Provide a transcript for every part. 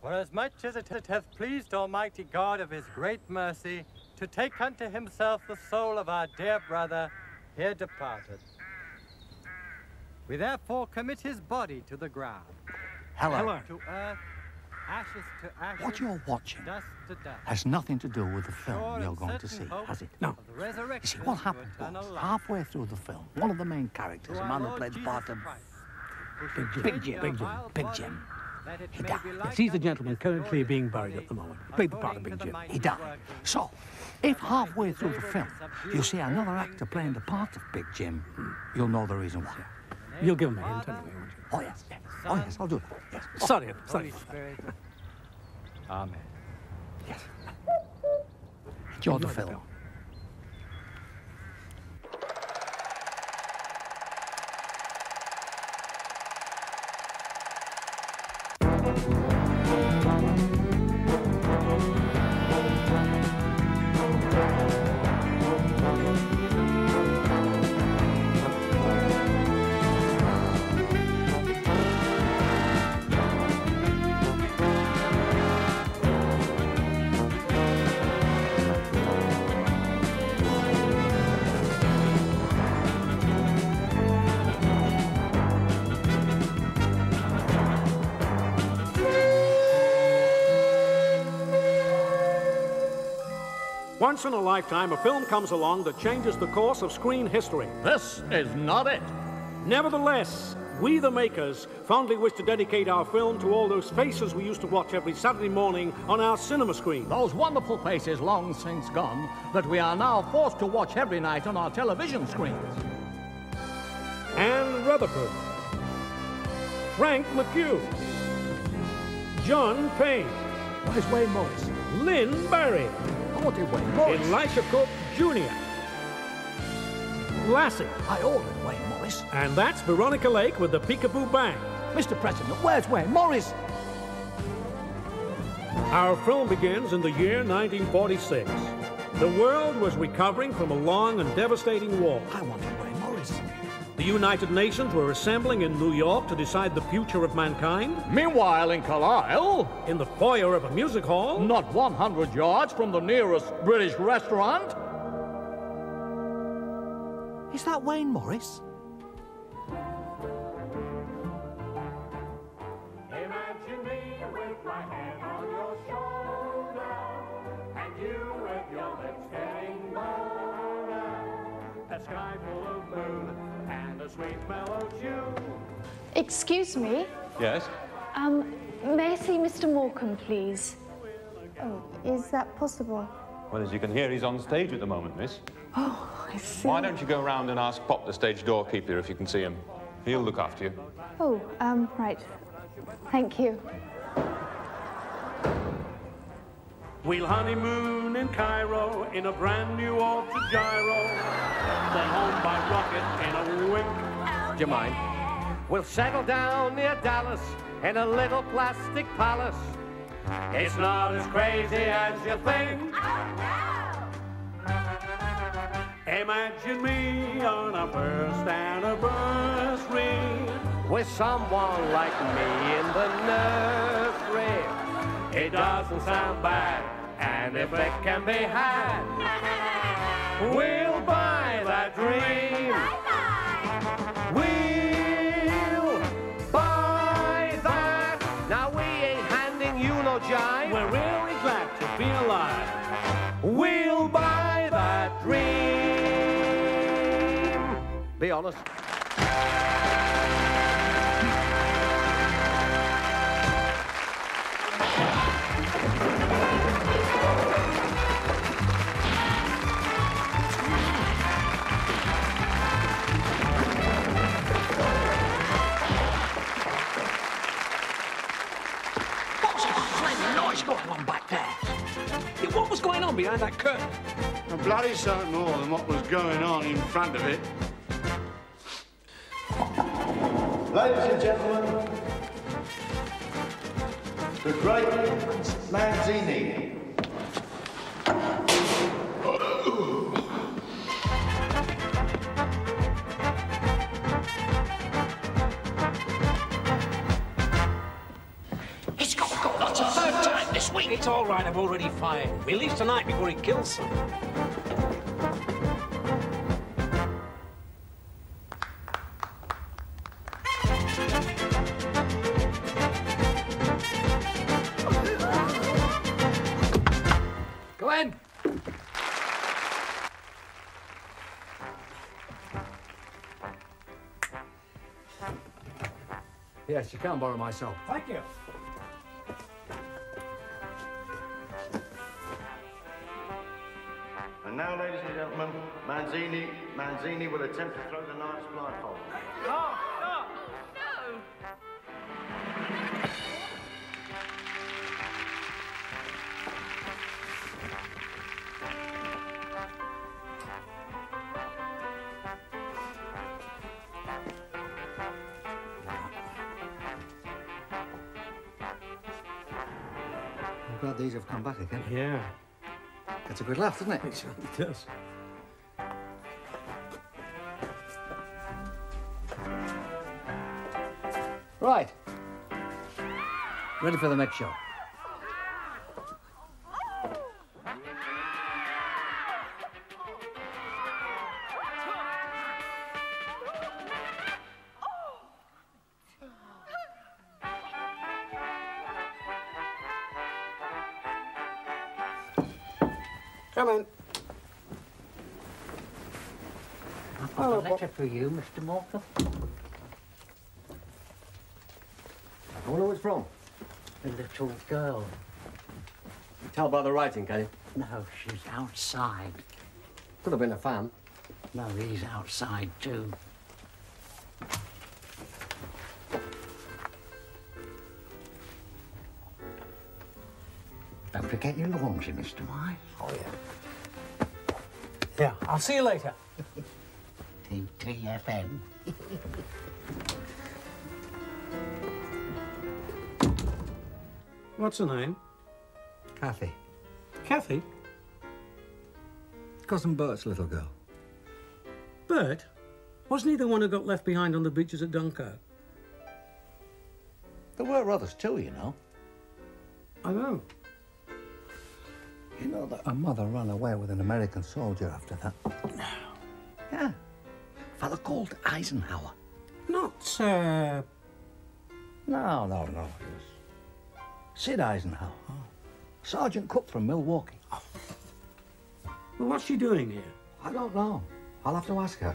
Forasmuch as it hath pleased Almighty God of his great mercy to take unto himself the soul of our dear brother, here departed. We therefore commit his body to the ground. Hello. To earth, ashes to ashes. What you're watching dust to dust. has nothing to do with the film you're going to see, has it? No. You see, what happened was, halfway through the film, one of the main characters, a man who played the part of Big Jim. He died. Yes, he's the gentleman currently being buried at the moment. Played the part of Big Jim. He died. So, if halfway through the film you see another actor playing the part of Big Jim, you'll know the reason why. You'll give him a hint anyway, won't you? Oh, yes. Oh, yes, I'll do that. Yes. Oh. Sorry. Amen. Yes. Enjoy the film. Once in a lifetime, a film comes along that changes the course of screen history. This is not it. Nevertheless, we the makers fondly wish to dedicate our film to all those faces we used to watch every Saturday morning on our cinema screen. Those wonderful faces long since gone that we are now forced to watch every night on our television screens. Anne Rutherford, Frank McHugh, John Payne, Where's Wayne Morris? Lynn Barry, Wayne Morris. Elisha Cook Jr., Lassie. I ordered Wayne Morris. And that's Veronica Lake with the Peekaboo Bang. Mr. President, where's Wayne Morris? Our film begins in the year 1946. The world was recovering from a long and devastating war. I wanted Wayne Morris. The United Nations were assembling in New York to decide the future of mankind. Meanwhile, in Carlisle, In the foyer of a music hall. not 100 yards from the nearest British restaurant. Is that Wayne Morris? Imagine me with my hand on your shoulder, and you with your lips getting bolder. A sky full of moon and a sweet mellow tune. Excuse me. Yes? May I see Mr. Morecambe, please? Oh, is that possible? Well, as you can hear, he's on stage at the moment, miss. Oh, I see. Why don't you go round and ask Pop, the stage doorkeeper, if you can see him? He'll look after you. Oh, right. Thank you. We'll honeymoon in Cairo in a brand new Ultra Gyro. Then home by rocket in a wink. Do you mind? We'll settle down near Dallas in a little plastic palace. It's not as crazy as you think. Imagine me on our first anniversary. With someone like me in the nursery. It doesn't sound bad, and if it can be had, we'll buy that dream. We'll buy that. Now we ain't handing you no jive. We're really glad to be alive. We'll buy that dream. Be honest. What's going on back there? Yeah, what was going on behind that curtain? A bloody sight more than what was going on in front of it. Ladies and gentlemen, the great Manzini. It's got lots of this week. It's all right, I've already fired him. He leaves tonight before he kills someone. Go in. Yes, you can borrow my soap. Thank you. And now, ladies and gentlemen, Manzini will attempt to throw the knight's blindfold. No! I'm glad these have come back again. Yeah. It's a good laugh, doesn't it? It certainly does. Right. Ready for the next show. Come in. I've got a letter for you, Mr. Morecambe. I wonder who it's from. The little girl. Tell by the writing, can you? No, she's outside. Could have been a fan. No, he's outside too. Don't forget your laundry, Mr. Wise. Oh, yeah. Yeah, I'll see you later. TTFN. What's her name? Kathy. Kathy? Cousin Bert's little girl. Bert? Wasn't he the one who got left behind on the beaches at Dunkirk? There were others too, you know. I know. You know that her mother ran away with an American soldier after that? No. Yeah. A fella called Eisenhower. Not, No. It was Sid Eisenhower. Oh. Sergeant Cook from Milwaukee. Oh. Well, what's she doing here? I don't know. I'll have to ask her.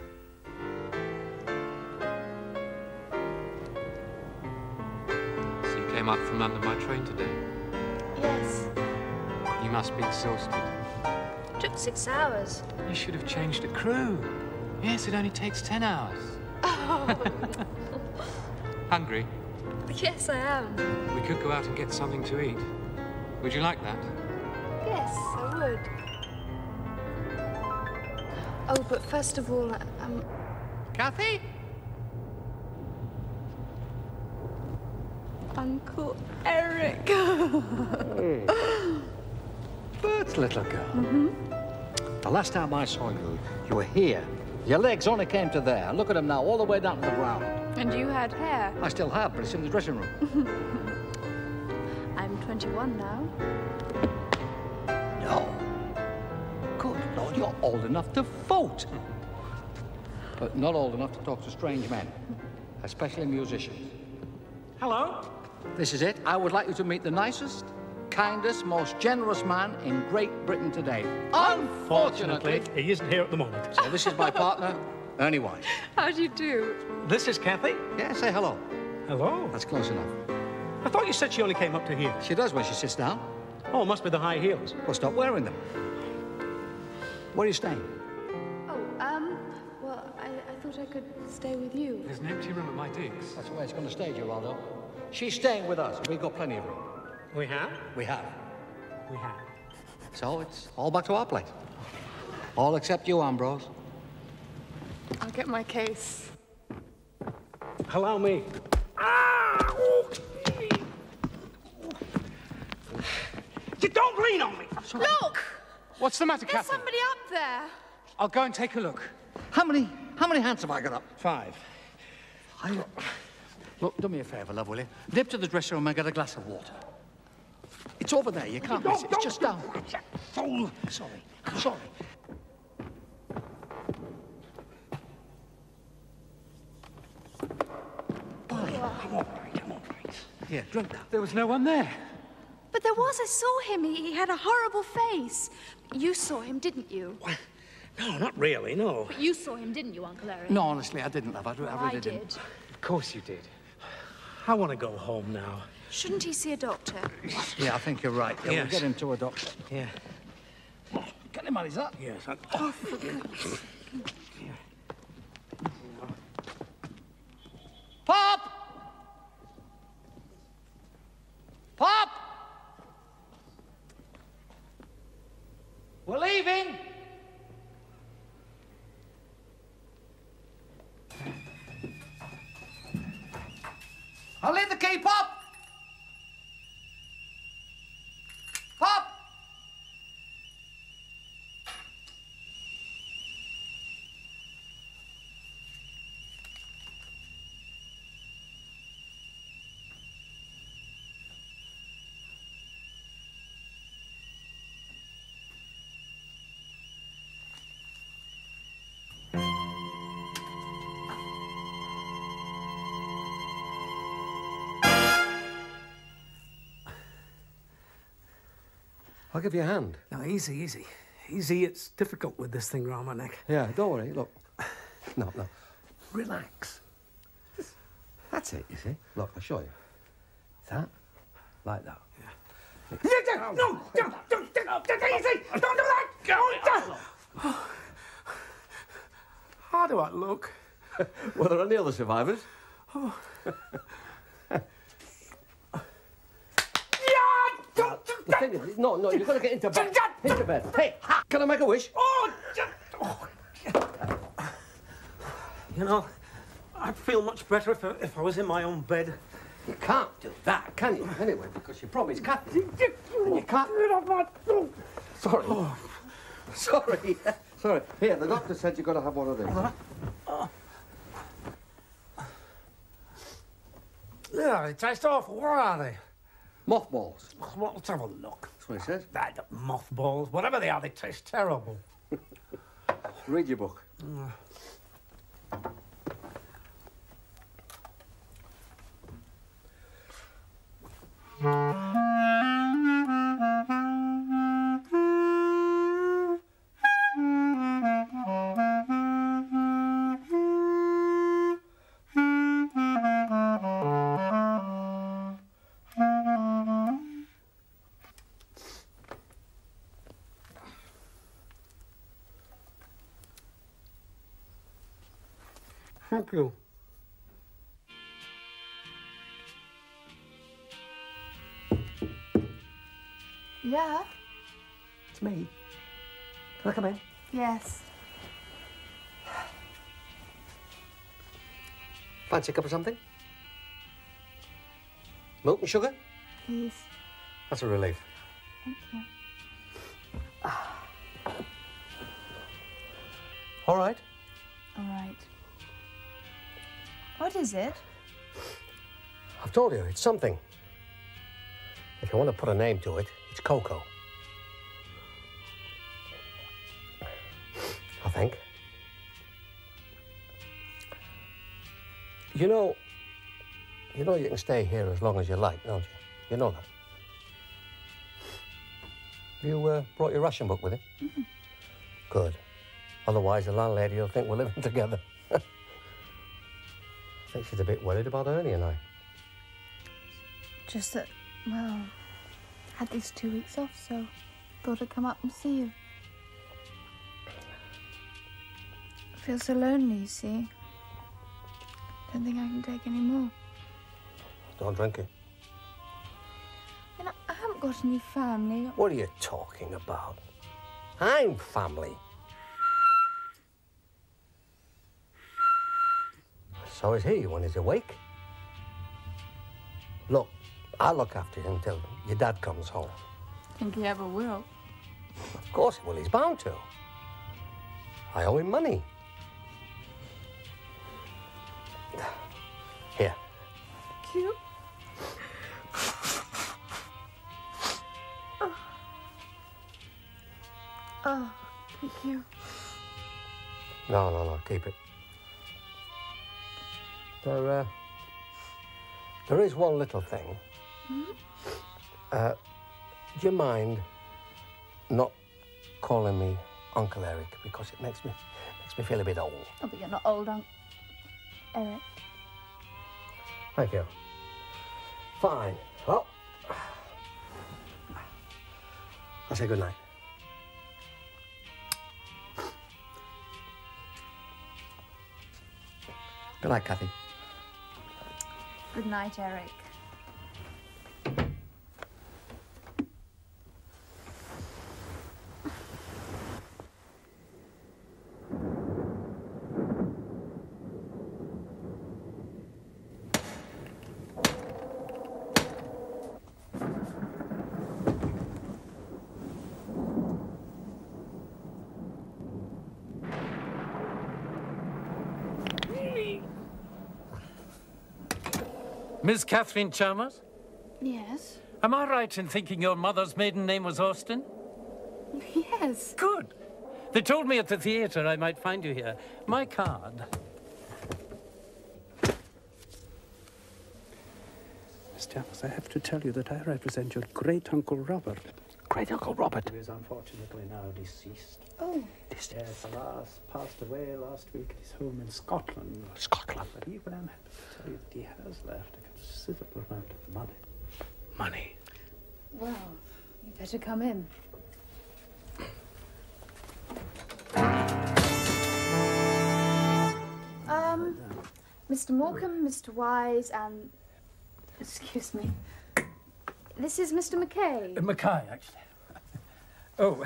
So you came up from London by train today? Yes. You must be exhausted. Took 6 hours. You should have changed the crew. Yes, it only takes 10 hours. Oh. Hungry? Yes, I am. We could go out and get something to eat. Would you like that? Yes, I would. Oh, but first of all, Kathy? Uncle Eric. Bert's little girl. Mm-hmm. The last time I saw you, you were here. Your legs only came to there. Look at them now, all the way down to the ground. And you had hair. I still have, but it's in the dressing room. I'm 21 now. No. Good Lord, you're old enough to vote. But not old enough to talk to strange men, especially musicians. Hello? This is it. I would like you to meet the nicest, kindest, most generous man in Great Britain today. Unfortunately, he isn't here at the moment. So this is my partner, Ernie Wise. How do you do? This is Kathy? Yeah, say hello. Hello? That's close enough. I thought you said she only came up to here. She does when she sits down. Oh, it must be the high heels. Well, stop wearing them. Where are you staying? Oh, well, I thought I could stay with you. There's an empty room at my digs. That's the way it's going to stay, Geraldo. She's staying with us. We've got plenty of room. We have? We have. We have. So it's all back to our place. All except you, Ambrose. I'll get my case. Allow me. You don't lean on me! Look! What's the matter, There's Kathy? somebody up there. I'll go and take a look. How many hands have I got up? 5. Look, do me a favour, love, will you? Nip to the dressing room and get a glass of water. It's over there. You can't miss it. It's just down. Fool. Sorry. Sorry. I'm all right. Here, drink that. There was no one there. But there was. I saw him. He had a horrible face. You saw him, didn't you? What? No, not really, no. But you saw him, didn't you, Uncle Ernie? No, honestly, I didn't, love. I really did. didn't. Of course you did. I want to go home now. Shouldn't he see a doctor? Yeah, I think you're right. Yeah, Yes. We'll get him to a doctor. Yeah. Get him out, is that? Yes. Oh, for goodness sake. Pop! Pop! We're leaving! I'll leave the key, Pop! Pop! I'll give you a hand. No, easy, easy. Easy, it's difficult with this thing round my neck. Yeah, don't worry, look. No. Relax. That's it, you see. Look, I'll show you. That, like that. Yeah. No, don't, easy! Don't do that! Go! How do I look? Were there any other survivors? Oh. The thing is, no, you've got to get into bed. Into bed. Hey, can I make a wish? You know, I'd feel much better if I was in my own bed. You can't do that, can you? Anyway, because you promised Kathy. And you can't... Sorry. Oh. Sorry. Sorry. Here, the doctor said you've got to have one of these. Yeah, they taste awful. What are they? Mothballs. Well, let's have a look. That's what it says. Mothballs. Whatever they are, they taste terrible. Read your book. Thank you. Yeah? It's me. Can I come in? Yes. Fancy a cup of something? Milk and sugar? Please. That's a relief. Thank you. All right. All right. What is it? I've told you, it's something. If you want to put a name to it, it's Cocoa. I think. You know you can stay here as long as you like, don't you? You know that. You brought your ration book with you? Mm-hmm. Good. Otherwise, the landlady will think we're living together. I think she's a bit worried about Ernie and I. Just that, well, had these 2 weeks off, so thought I'd come up and see you. I feel so lonely, you see. Don't think I can take any more. Don't drink it. And I haven't got any family. What are you talking about? I'm family. So is he when he's awake. Look, I'll look after you until your dad comes home. Think he ever will? Of course he will, he's bound to. I owe him money. Here. Cute. Oh, thank you. No, keep it. There is one little thing. Do you mind not calling me Uncle Eric, because it makes me feel a bit old. Oh, but you're not old, Eric. Thank you. Fine. Well, I'll say good night. Good night, Kathy. Good night, Eric. Miss Catherine Chalmers? Yes? Am I right in thinking your mother's maiden name was Austin? Yes. Good. They told me at the theatre I might find you here. My card. Miss Chalmers, I have to tell you that I represent your great-uncle Robert. Great-uncle Robert? Who is unfortunately now deceased. Oh. Yes, alas, passed away last week at his home in Scotland. Scotland? But even I'm happy to tell you that he has left a considerable amount of money. Money? Well, you better come in. Mr. Morecambe, Mr. Wise, and... Excuse me. This is Mr. McKay. Mackay, actually. Oh.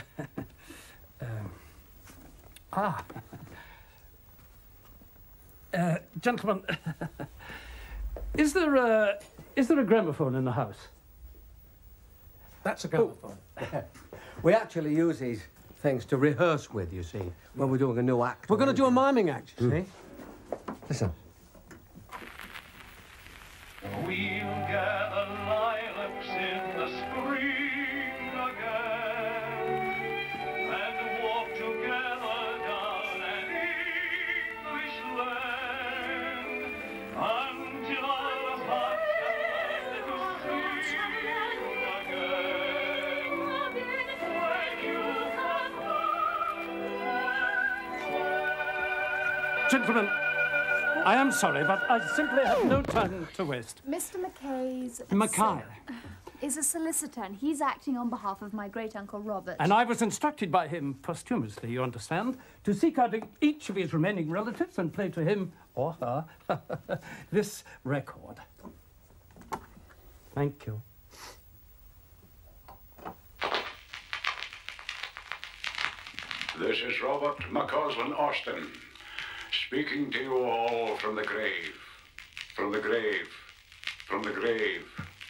Gentlemen, is there a gramophone in the house? That's a gramophone. We actually use these things to rehearse with, you see, when we're doing a new act. We're going to do a miming act, you see. Listen. We'll gather lilacs in the spring again and walk together down an English lane until our hearts have learned to sing again. When you come Gentlemen, I am sorry, but I simply have no time to waste. Mr. McKay's... Mackay. ...is a solicitor, and he's acting on behalf of my great-uncle Robert. And I was instructed by him posthumously, you understand, to seek out each of his remaining relatives and play to him or her this record. Thank you. This is Robert McCausland Austin, speaking to you all from the grave, from the grave, from the grave.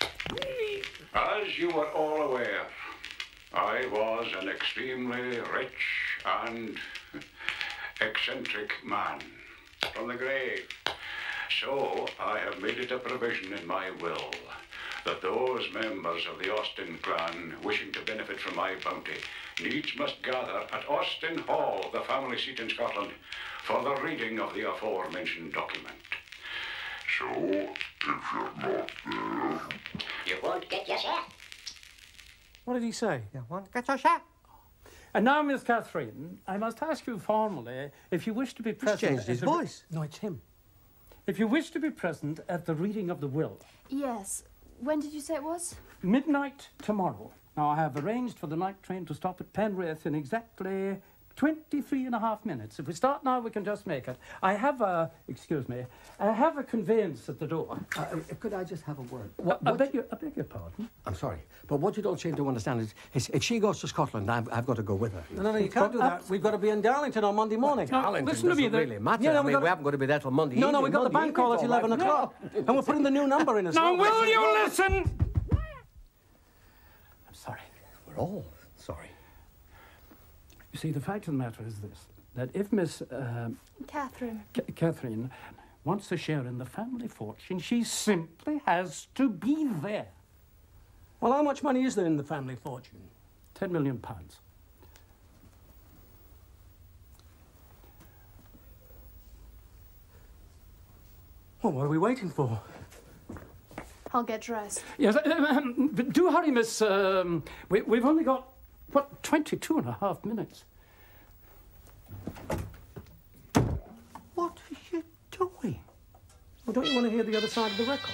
As you are all aware, I was an extremely rich and eccentric man, from the grave. So I have made it a provision in my will that those members of the Austin clan wishing to benefit from my bounty needs must gather at Austin Hall, the family seat in Scotland, for the reading of the aforementioned document. So, if you're not there... You won't get your share. What did he say? You won't get your share. And now, Miss Catherine, I must ask you formally if you wish to be present... He's changed his voice. No, it's him. If you wish to be present at the reading of the will. Yes. When did you say it was? Midnight tomorrow. Now, I have arranged for the night train to stop at Penrith in exactly 23.5 minutes. If we start now, we can just make it. I have a conveyance at the door. Could I just have a word? I beg your pardon? I'm sorry, but what you don't seem to understand is if she goes to Scotland, I've got to go with her. No, you can't do that. We've got to be in Darlington on Monday morning. Darlington doesn't really matter. I mean, we haven't got to be there till Monday evening. No, we've got the bank call at 11 o'clock. And we're putting the new number in as well. Now, will you listen? I'm sorry. We're all sorry. You see, the fact of the matter is this, that if Miss... Catherine. Catherine wants to share in the family fortune, she simply has to be there. Well, how much money is there in the family fortune? £10 million. Well, what are we waiting for? I'll get dressed. Yes, do hurry, miss. We've only got, what, 22.5 minutes. What are you doing? Well, don't you want to hear the other side of the record?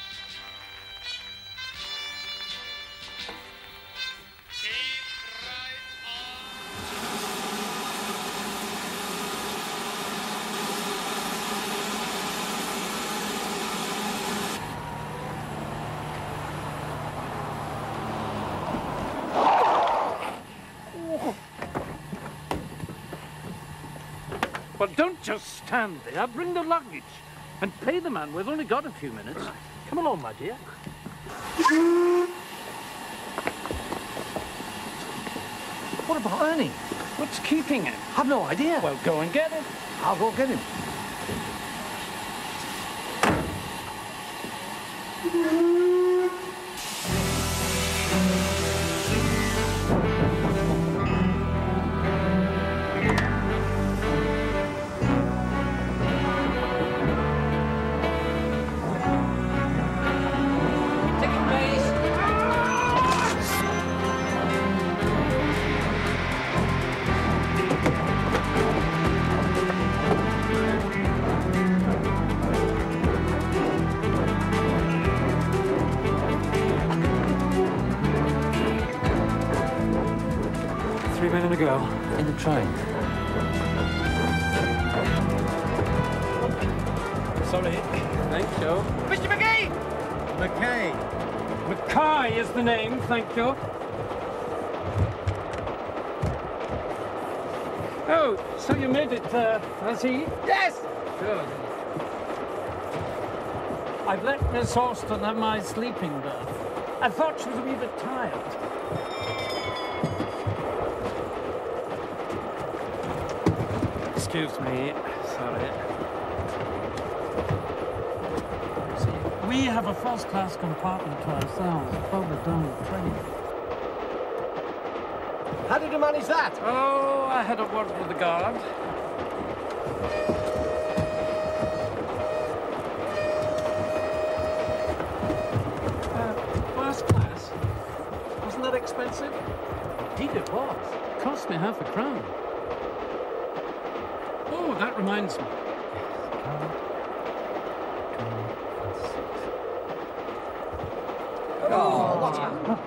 Well, don't just stand there. Bring the luggage. And pay the man. We've only got a few minutes. Come along, my dear. What about Ernie? What's keeping him? I've no idea. Well, go and get him. I'll go get him. In the train. Sorry. Thank you. Mr. McGee! McKay. Mackay is the name, thank you. Oh, so you made it, has he? Yes! Good. I've let Miss Austin have my sleeping berth. I thought she was a wee bit tired. Excuse me, sorry. See, we have a first-class compartment to ourselves, further down the train. How did you manage that? Oh, I had a word with the guard. First class? Wasn't that expensive? Indeed it was. Cost me half a crown. Oh, that reminds me. Oh, what's happened?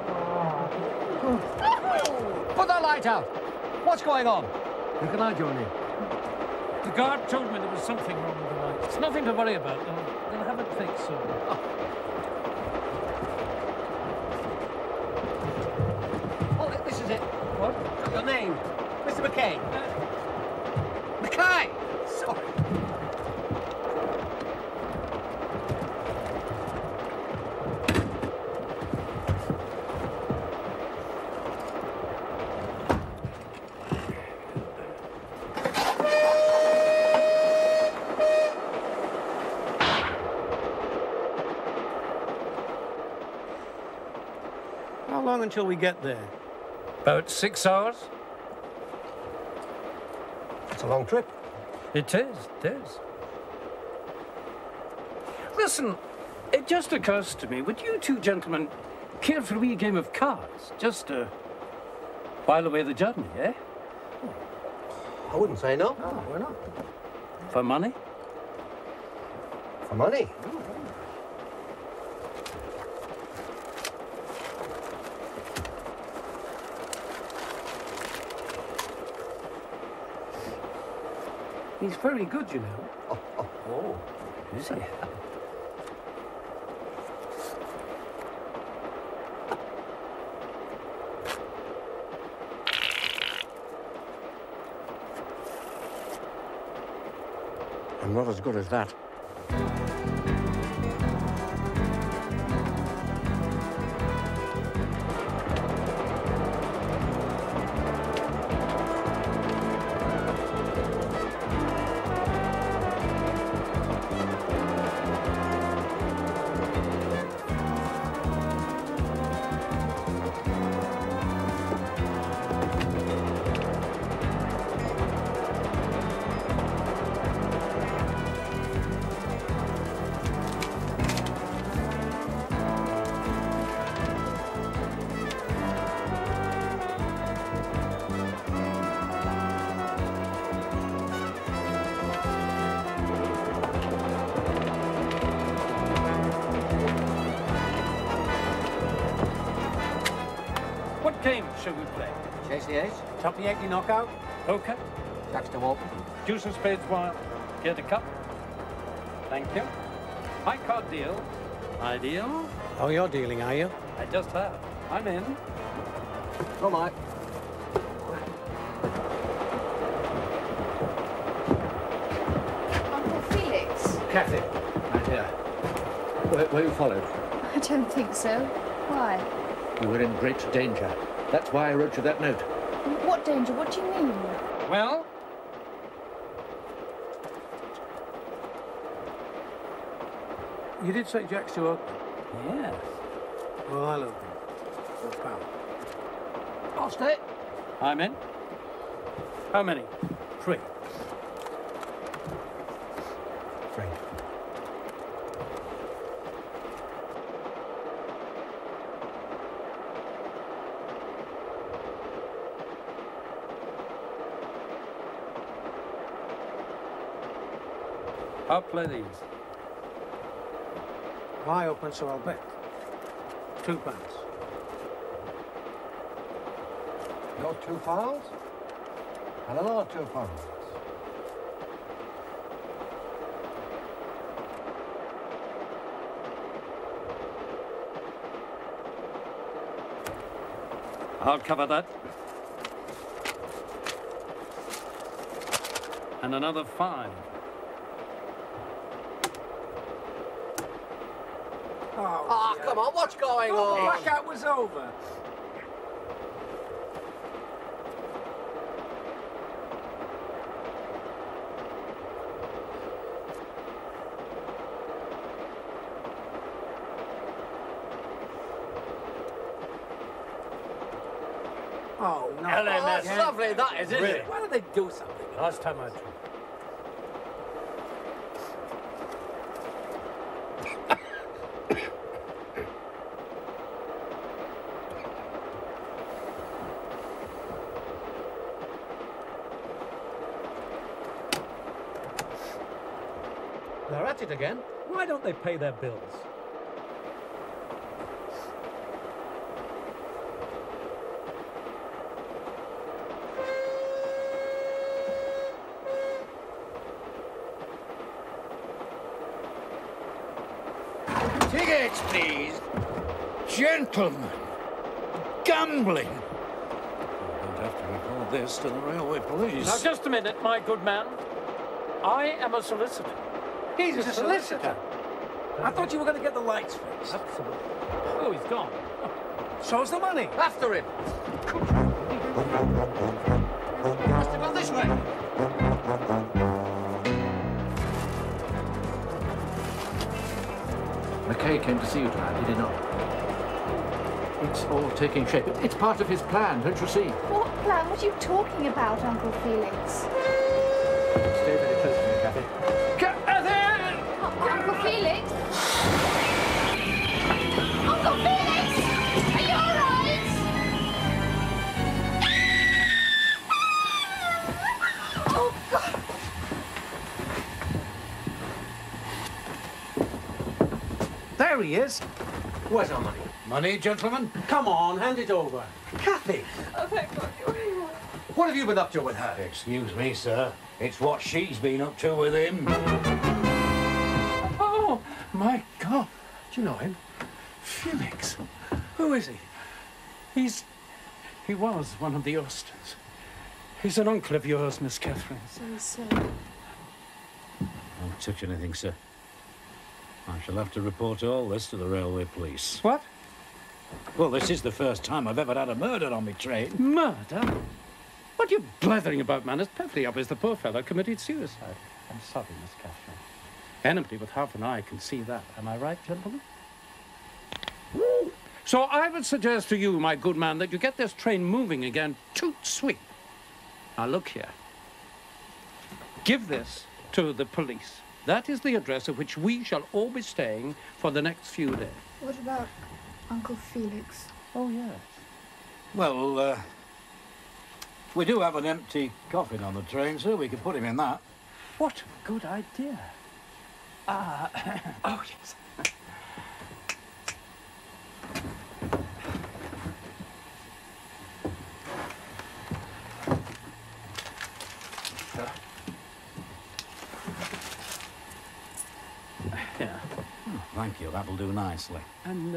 Put that light out. What's going on? You can I join you? The guard told me there was something wrong with the light. It's nothing to worry about. They'll have it fixed soon. Oh, this is it. What? Your name. Mr. McKay. McKay! Sorry. How long until we get there? About 6 hours. It's a long trip. It is, it is. Listen, it just occurs to me, would you two gentlemen care for a wee game of cards? Just to while away the journey, eh? I wouldn't say no. Oh, why not? For money? For money? He's very good, you know. Oh, Is he? I'm not as good as that. What game shall we play? Chase the ace. Top the 80 knockout. Okay. Jacks to open. Deuce of spades wild. Get a cup. Thank you. High card deal. Ideal. Oh, you're dealing, are you? I just have. I'm in. Oh, my. Uncle Felix? Kathy, right here. Were you followed? I don't think so. Why? You were in great danger. That's why I wrote you that note. What danger? What do you mean? Well? You did say Jacks to open. Yes. Well, I'll open. Your pal. I'll stay. I'm in. How many? 3. 3. I'll play these. I open, so I'll bet. 2 pounds. Your 2 pounds? And another 2 pounds. I'll cover that. And another 5. Oh, come on, what's going on? The blackout was over. Oh, no. Oh, that's lovely, that is, isn't it? Why don't they do something? Last time I tried. They're at it again. Why don't they pay their bills? Tickets, please. Gentlemen. Gambling. I don't have to report this to the railway police. Now, just a minute, my good man. I am a solicitor. He's a solicitor. I thought you were going to get the lights fixed. Absolutely. Oh, he's gone. So's the money. After him. You must have gone this way. McKay came to see you tonight, did he not? It's all taking shape. It's part of his plan, don't you see? What plan? What are you talking about, Uncle Felix? Stay very close to me, Kathy. Uncle Felix? Uncle Felix! Are you all right? Oh, God! There he is. Where's our money? Money, gentlemen? Come on, hand it over. Kathy! Oh, thank God you're here. What have you been up to with her? Excuse me, sir. It's what she's been up to with him. Oh, my God. Do you know him? Felix. Who is he? He was one of the Austins. He's an uncle of yours, Miss Catherine. So. Don't touch anything, sir. I shall have to report all this to the railway police. What? Well, this is the first time I've ever had a murder on my train. Murder? What are you blathering about, man? It's perfectly obvious the poor fellow committed suicide. I'm sorry, Miss Catherine. Anybody with half an eye can see that. Am I right, gentlemen? So I would suggest to you, my good man, that you get this train moving again. Toot sweet. Now, look here. Give this to the police. That is the address at which we shall all be staying for the next few days. What about Uncle Felix? Oh, yes. Well, we do have an empty coffin on the train, sir. We can put him in that. What a good idea. Oh, yes. Thank you, that'll do nicely. And,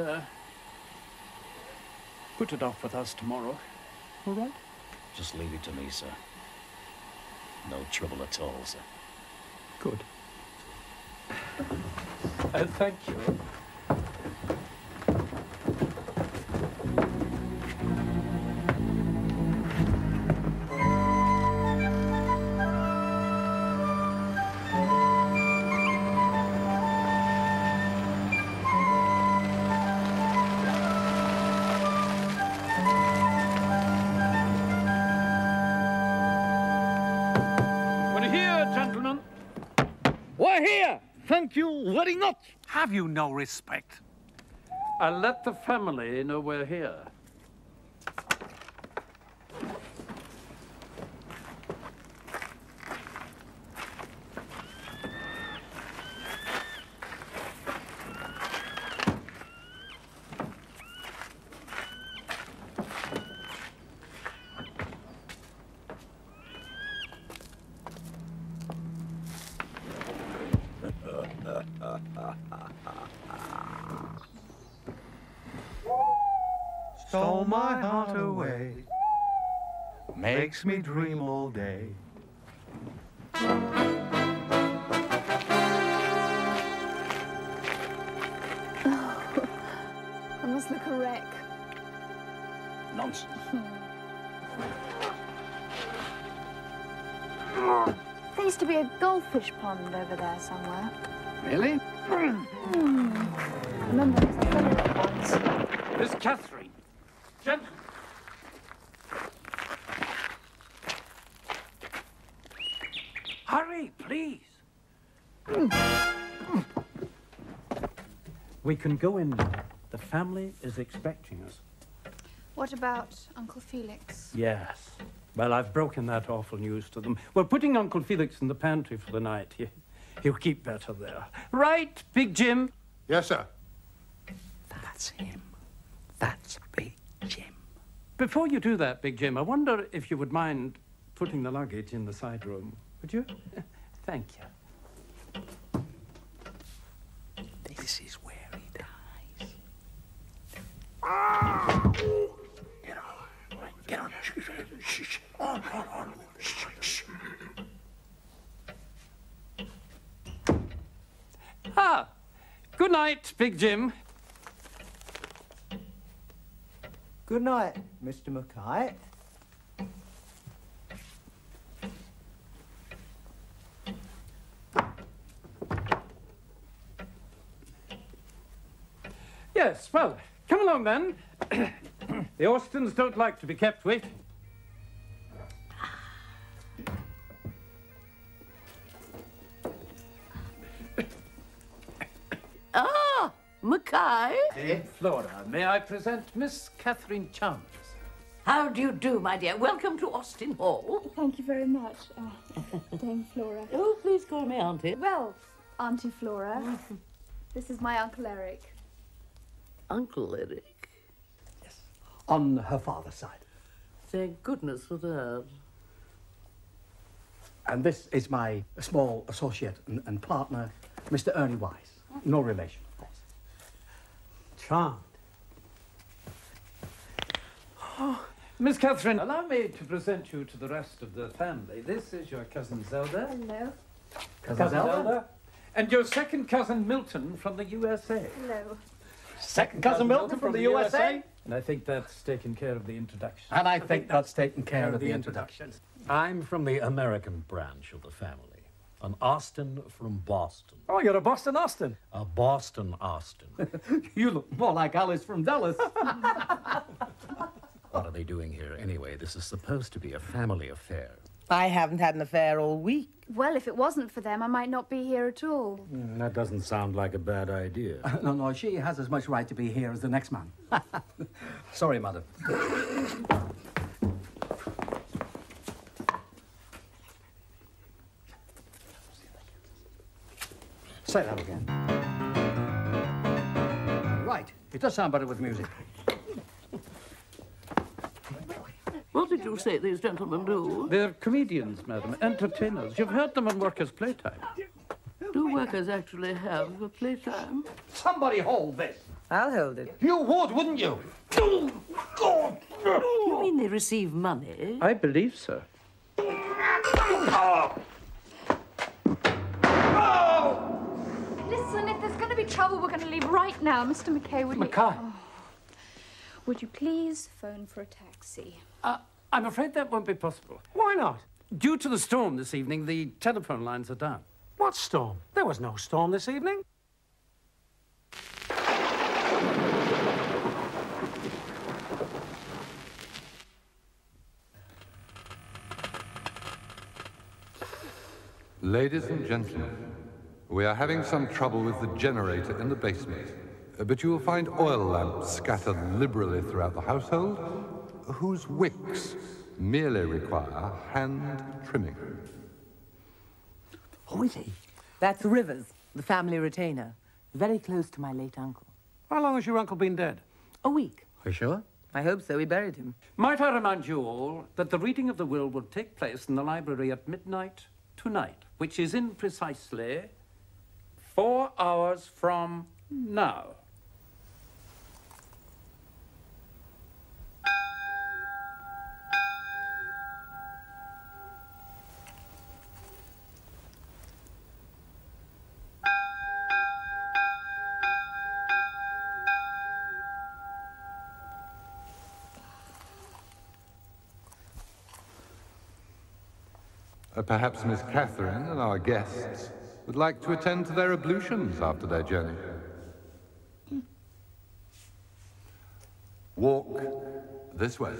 put it off with us tomorrow, all right? Just leave it to me, sir. No trouble at all, sir. Good. Thank you. We're here! Thank you very much. Have you no respect? I'll let the family know we're here. Stole my heart away, makes me dream all day. I must look a wreck. Nonsense. There used to be a goldfish pond over there somewhere. Really? Remember, I was a once. Miss Catherine. Gentlemen. Hurry, please. We can go in now. The family is expecting us. What about Uncle Felix? Yes. Well, I've broken that awful news to them. We're putting Uncle Felix in the pantry for the night. He'll keep better there. Right, Big Jim? Yes, sir. That's him. That's Big Jim. Before you do that, Big Jim, I wonder if you would mind putting the luggage in the side room. Would you? Thank you. This is where he dies. Get on. Get on. Shh. On. Shh. Ah, good night, Big Jim. Good night, Mr. Mackay. Yes, well, come along then. The Austins don't like to be kept waiting. Ah, Mackay. Flora, may I present Miss Catherine Chance? How do you do, my dear? Welcome to Austin Hall. Thank you very much, Dame Flora. Oh, please call me Auntie. Well, Auntie Flora, this is my Uncle Eric. Uncle Eric? Yes, on her father's side. Thank goodness for that. And this is my small associate and partner, Mr. Ernie Wise. No relation, of course. Charmed. Oh, Miss Catherine, allow me to present you to the rest of the family. This is your cousin Zelda. Hello. Cousin Zelda. And your second cousin Milton from the USA. Hello. Second cousin Milton from the USA. And I think that's taken care of the introduction. And I think that's taken care of the introduction. I'm from the American branch of the family. An Austin from Boston. Oh, you're a Boston Austin. A Boston Austin. You look more like Alice from Dallas. What are they doing here anyway? This is supposed to be a family affair. I haven't had an affair all week. Well, if it wasn't for them, I might not be here at all. That doesn't sound like a bad idea. No, she has as much right to be here as the next man. Sorry, madam. Say that again. Right. It does sound better with music. What did you say these gentlemen do? They're comedians, madam, entertainers. You've heard them on workers' playtime. Do workers actually have a playtime? Somebody hold this. I'll hold it. You would, wouldn't you? God! You mean they receive money? I believe so. Listen, if there's going to be trouble, we're going to leave right now. Mr. McKay, would you... Mackay. Oh. Would you please phone for a taxi? I'm afraid that won't be possible. Why not? Due to the storm this evening, the telephone lines are down. What storm? There was no storm this evening. Ladies and gentlemen, we are having some trouble with the generator in the basement, but you will find oil lamps scattered liberally throughout the household, whose wicks merely require hand trimming. Who is he? That's Rivers, the family retainer. Very close to my late uncle. How long has your uncle been dead? A week. Are you sure? I hope so. We buried him. Might I remind you all that the reading of the will will take place in the library at midnight tonight, which is in precisely 4 hours from now. Perhaps Miss Catherine and our guests would like to attend to their ablutions after their journey. Walk this way.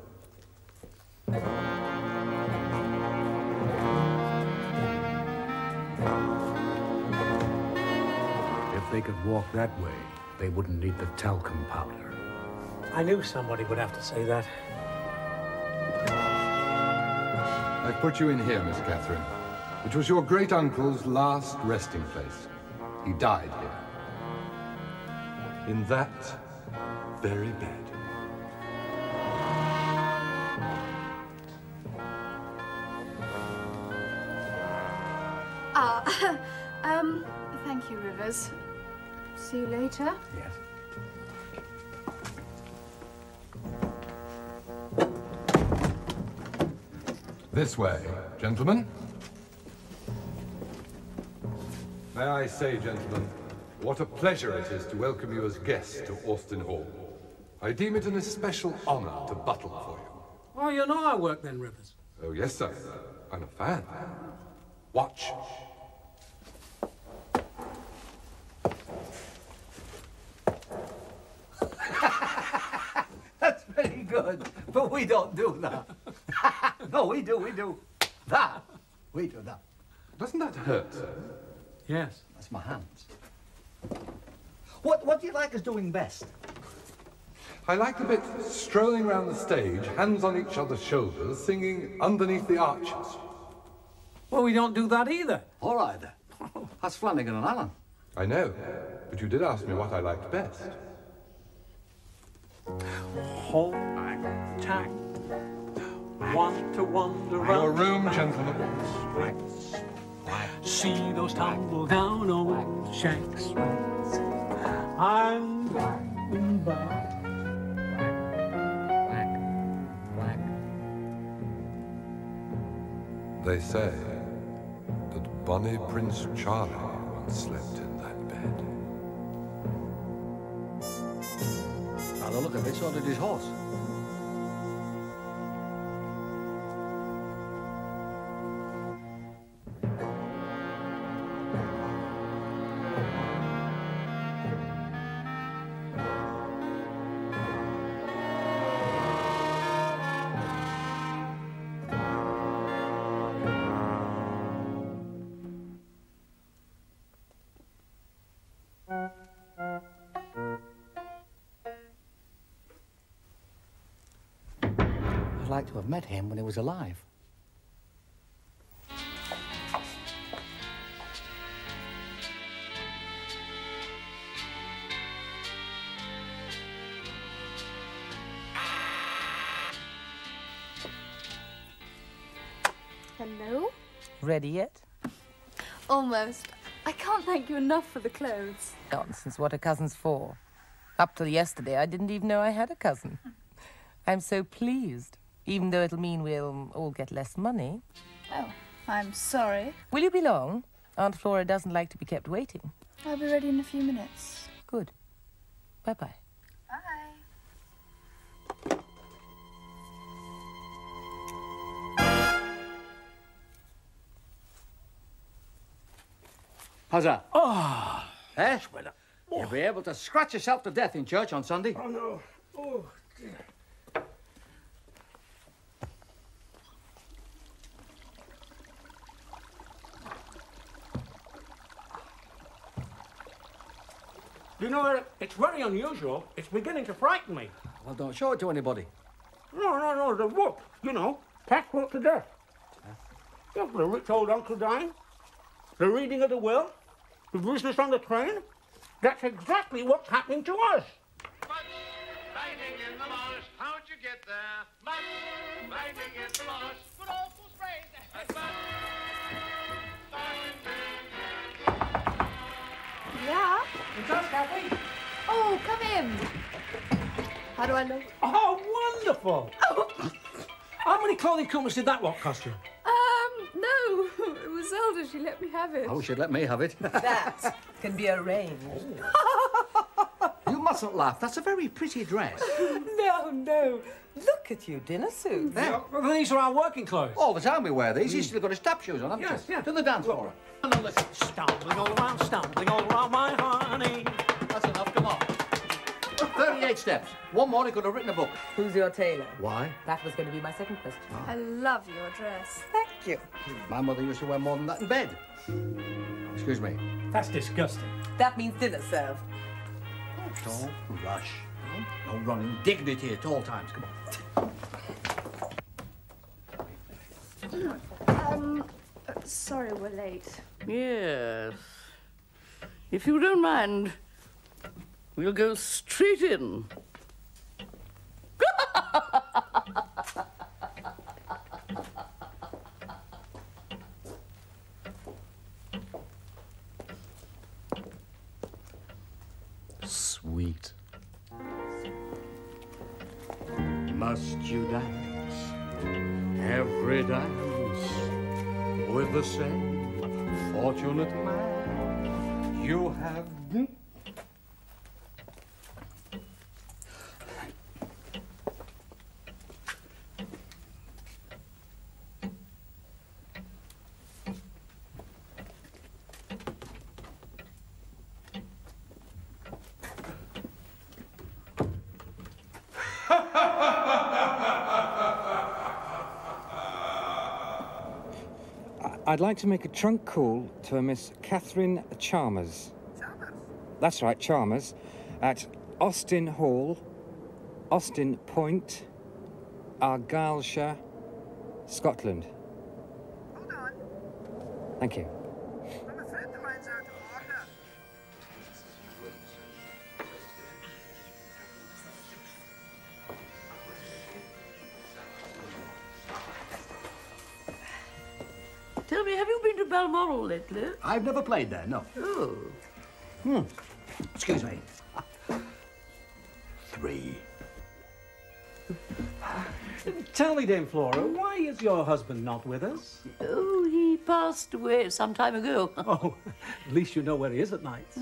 If they could walk that way, they wouldn't need the talcum powder. I knew somebody would have to say that. I've put you in here, Miss Catherine. It was your great-uncle's last resting place. He died here. In that very bed. Thank you, Rivers. See you later. Yes. This way, gentlemen. May I say, gentlemen, what a pleasure it is to welcome you as guests to Austin Hall. I deem it an especial honor to buttle for you. Oh, you know our work then, Rivers. Oh, yes, sir. I'm a fan. Watch. That's very good, but we don't do that. No, we do. That. We do that. Doesn't that hurt, sir? Yes. That's my hands. What do you like us doing best? I like a bit strolling around the stage, hands on each other's shoulders, singing Underneath the Arches. Well, we don't do that either. All right, then. That's Flanagan and Allen. I know, but you did ask me what I liked best. Hold tight. Want to wander around. Your room, gentlemen. See those tumble down old shacks. I'm going back. They say that bonny Prince Charlie once slept in that bed. By the look of it, so did his horse. I'd like to have met him when he was alive. Hello? Ready yet? Almost. I can't thank you enough for the clothes. Nonsense, what are cousins for? Up till yesterday, I didn't even know I had a cousin. I'm so pleased, even though it'll mean we'll all get less money. Oh, I'm sorry. Will you be long? Aunt Flora doesn't like to be kept waiting. I'll be ready in a few minutes. Good. Bye-bye. Bye. How's that? Oh, Eh? You'll be able to scratch yourself to death in church on Sunday. oh no. Oh, dear. You know, it's very unusual. It's beginning to frighten me. Well, don't show it to anybody. No, the whoop. You know, patchwork to death. Yeah, the rich old uncle dying, the reading of the will, the business on the train. That's exactly what's happening to us. Lightning in the marsh, how'd you get there? Lightning in the marsh, good old full spray. Yeah? It's us, Kathy. Oh, come in. How do I look? Oh, wonderful. How many clothing companies did that lot cost you? No. It was Zelda. She let me have it. Oh, she'd let me have it. That can be arranged. You mustn't laugh. That's a very pretty dress. No. Look at you, dinner suit. Well, these are our working clothes. All the time we wear these. You've still got his tap shoes on, haven't Yes, you? yeah. Do the dance for her. No, listen. Stumbling all around my honey. That's enough. Come on. 38 steps. One more, he could have written a book. Who's your tailor? Why? That was going to be my second question. I love your dress. Thank you. My mother used to wear more than that in bed. Excuse me. That's disgusting. That means dinner served. Don't rush. No running. Dignity at all times. Come on. Sorry we're late. Yes. If you don't mind, we'll go straight in. Sweet. Must you dance every dance with the same fortunate man? You have... I'd like to make a trunk call to a Miss Catherine Chalmers. Chalmers? That's right, Chalmers, at Austin Hall, Austin Point, Argyllshire, Scotland. Hold on. Thank you. I'm afraid the line's out of order. Tell me, have you been to Balmoral lately? I've never played there, no. Oh. Excuse me. 3. Tell me, Dame Flora, why is your husband not with us? Oh, he passed away some time ago. Oh, at least you know where he is at night.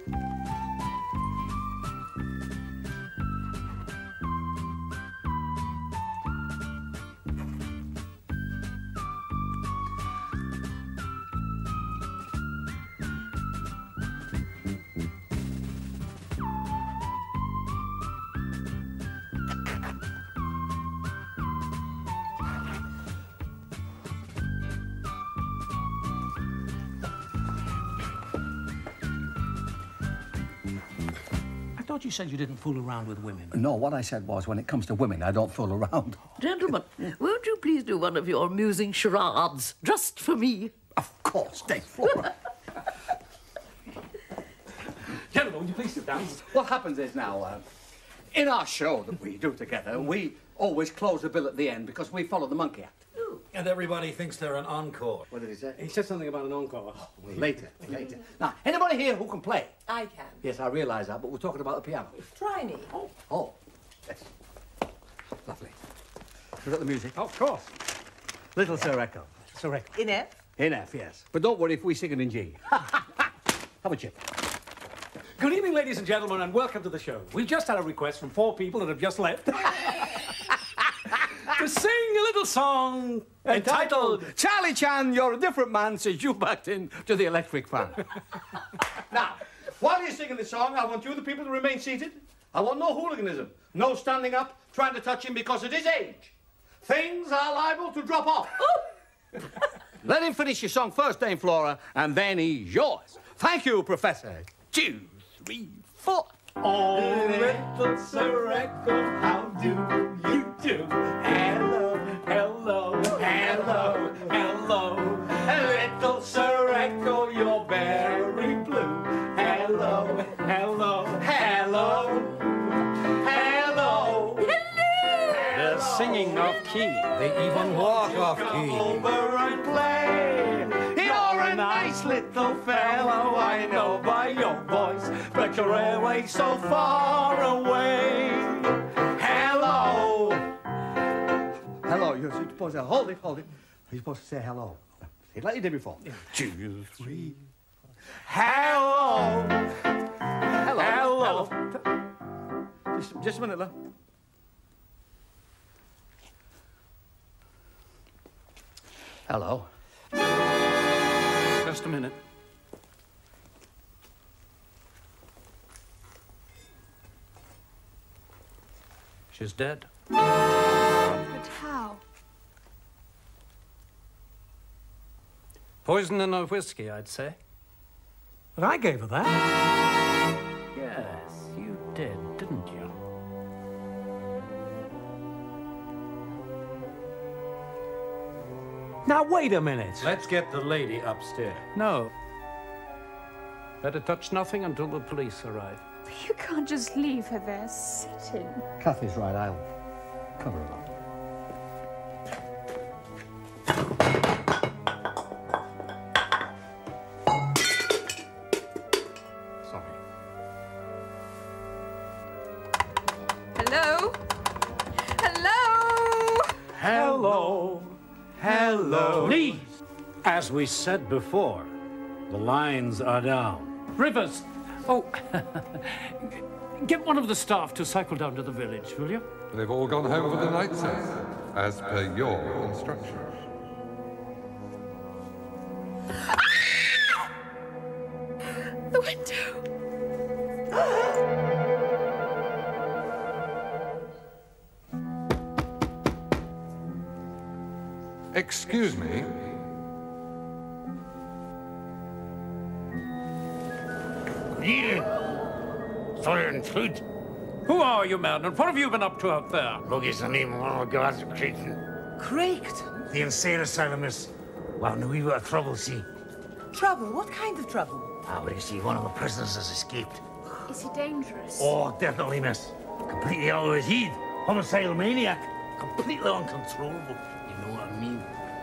I thought you said you didn't fool around with women. No, what I said was, when it comes to women, I don't fool around. Gentlemen, won't you please do one of your amusing charades, just for me? Of course, Dame Flora. Gentlemen, would you please sit down? What happens is now, in our show that we do together, we always close the bill at the end because we follow the Monkey Act. Oh. And everybody thinks they're an encore. What did he say? He said something about an encore. Oh, later. Now, anybody here who can play? I can. Yes, I realise that, but we're talking about the piano. Try me. Oh, yes. Lovely. We've got the music. Of course. Little Sir Echo. Sir Echo. In F? In F, yes. But don't worry if we sing it in G. Have a chip. Good evening, ladies and gentlemen, and welcome to the show. We've just had a request from 4 people that have just left to sing a little song entitled Charlie Chan, You're a Different Man Since You Backed In to the Electric Fan. Now, while you're singing the song, I want you, the people, to remain seated. I want no hooliganism, no standing up, trying to touch him because at his age, things are liable to drop off. Let him finish your song first, Dame Flora, and then he's yours. Thank you, Professor. 2, 3, 4. Oh, little Sir Echo, how do you do? Hello, hello, hello, hello. Little Sir Echo, you're very blue. Hello, hello, hello, hello. They're singing off key. They even walk off key. Over and play. You're a nice little fellow, I know by your voice, but you're away so far away. Hello. Hello, you're supposed to hold it. You're supposed to say hello. Say it like you did before. 2, 3. Hello. Hello. Just a minute, love. Hello. Just a minute. She's dead. But how? Poison in her whiskey, I'd say. But I gave her that. Yes, you did, didn't you? Now, wait a minute. Let's get the lady upstairs. No. Better touch nothing until the police arrive. You can't just leave her there sitting. Kathy's right, I'll cover her up. Sorry. Hello? Hello? Hello. Hello. Please, as we said before, the lines are down. Rivers! Oh, get one of the staff to cycle down to the village, will you? They've all gone home for the night, sir, as per your instructions. The window. Excuse me. Who are you, man, and what have you been up to out there? Look, it's the name of one of the guards at Creighton. Creighton? The insane asylum, miss. Well, no, we've got trouble, see. Trouble? What kind of trouble? Ah, well, you see, one of the prisoners has escaped. Is he dangerous? Oh, definitely, miss. Completely out of his head. Homicidal maniac. Completely uncontrollable. You know what I mean?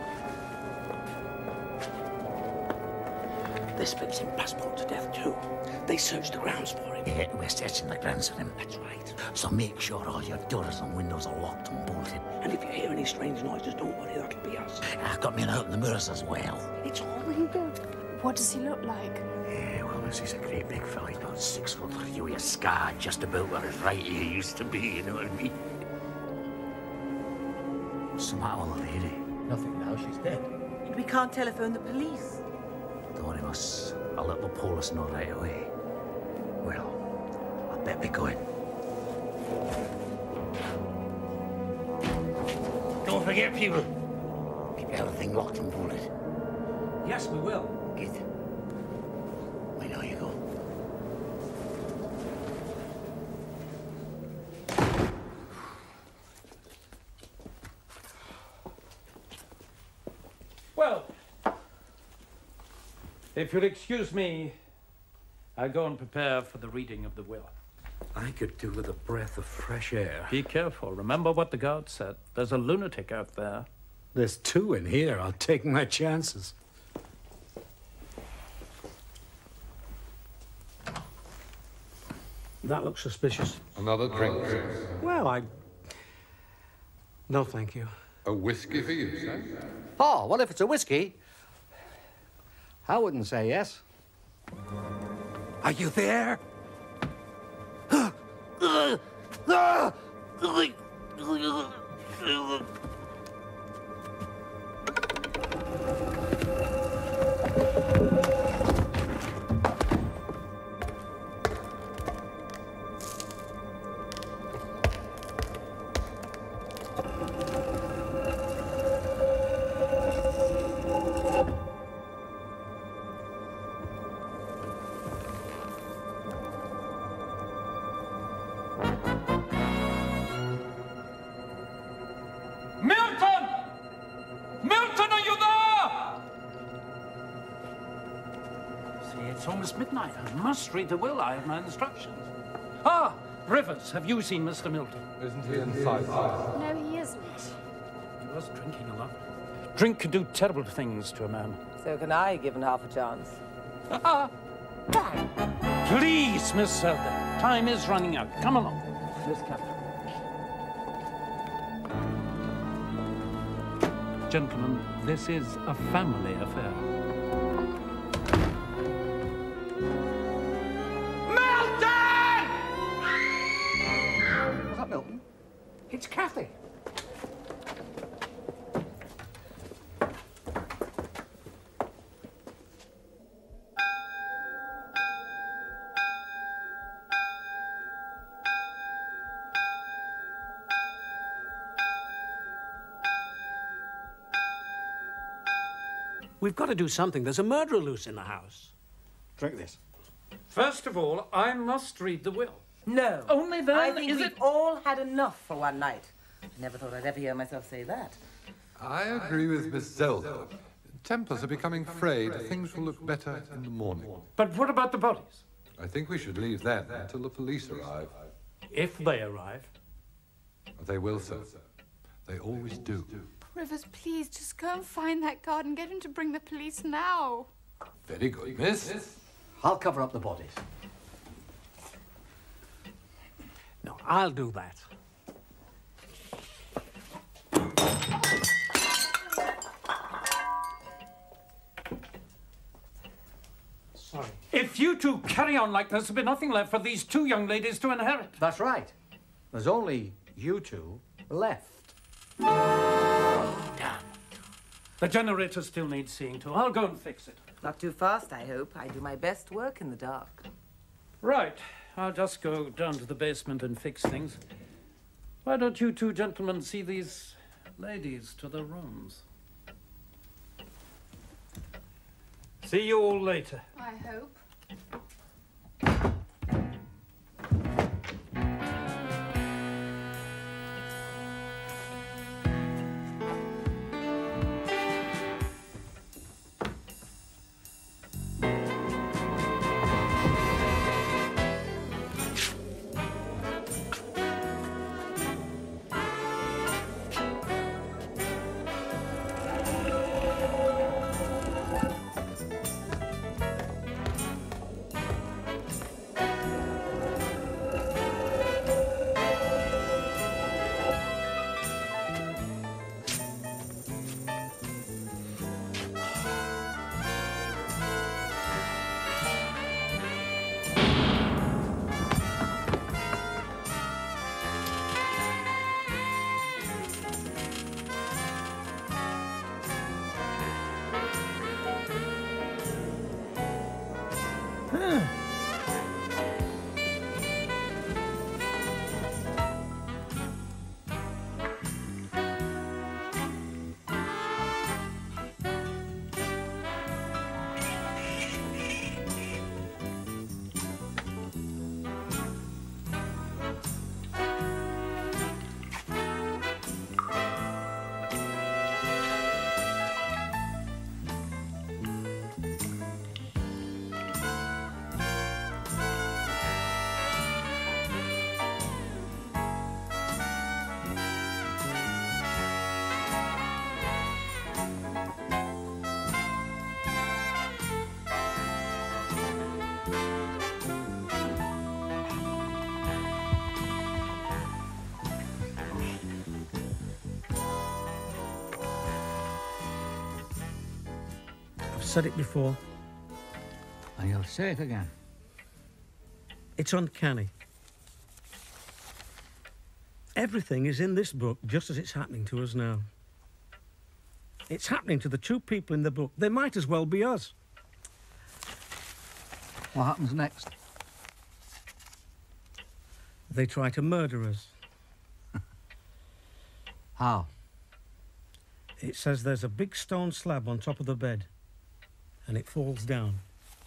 This fits him passport to death, too. They searched the grounds for him. Yeah, we're searching the grounds for him. That's right. So make sure all your doors and windows are locked and bolted. And if you hear any strange noises, don't worry, that'll be us. I've got men out in the mirrors as well. It's all real good. What does he look like? Yeah, well, this is a great big fella. He's about 6'3", with a scar just about where his right ear used to be, you know what I mean? What's the matter with the lady? Nothing now, she's dead. We can't telephone the police. Don't worry, miss. I'll let the police know right away. Well, I bet be going. Don't forget, people. Keep everything locked and bolted. Yes, we will. Good. I know you go. Well, if you'll excuse me, I'll go and prepare for the reading of the will. I could do with a breath of fresh air. Be careful. Remember what the guard said. There's a lunatic out there. There's two in here. I'll take my chances. That looks suspicious. Another drink? Well, no, thank you. A whiskey for you, sir? Oh, well, if it's a whiskey, I wouldn't say yes. Are you there? It's almost midnight. I must read the will. I have my instructions. Ah, Rivers, have you seen Mr. Milton? Isn't he inside? No, he isn't. He was drinking a lot. Drink can do terrible things to a man. So can I, given half a chance. Please, Miss Selden. Time is running out. Come along. Miss Catherine. Gentlemen, this is a family affair. Milton? It's Kathy. We've got to do something. There's a murderer loose in the house. Drink this. First of all, I must read the will. No. Only then I think is we've it... all had enough for one night. I never thought I'd ever hear myself say that. I agree with Miss Zelda. Tempers are becoming frayed. Things will look better in the morning. But what about the bodies? I think we should leave them until the police arrive. If they arrive. They will, sir. They always do. Rivers, please, just go and find that guard and get him to bring the police now. Very good, miss. I'll cover up the bodies. No, I'll do that. Sorry. If you two carry on like this, there'll be nothing left for these two young ladies to inherit. That's right. There's only you two left. Damn. The generator still needs seeing to. I'll go and fix it. Not too fast, I hope. I do my best work in the dark. Right. I'll just go down to the basement and fix things. Why don't you two gentlemen see these ladies to their rooms? See you all later. I hope. said it before. And you'll say it again. It's uncanny. Everything is in this book just as it's happening to us now. It's happening to the two people in the book. They might as well be us. What happens next? They try to murder us. How? It says there's a big stone slab on top of the bed, and it falls down.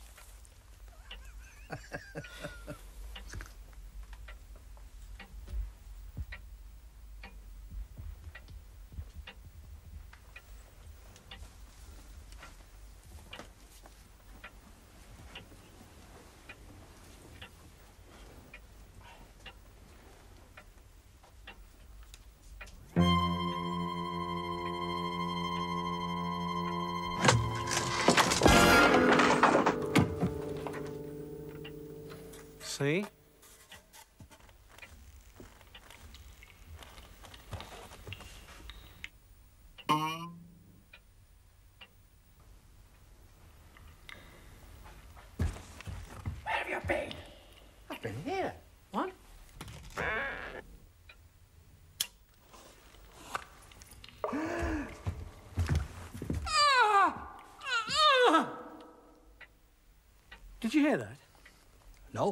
See? Where have you been? I've been here. What? Did you hear that? No.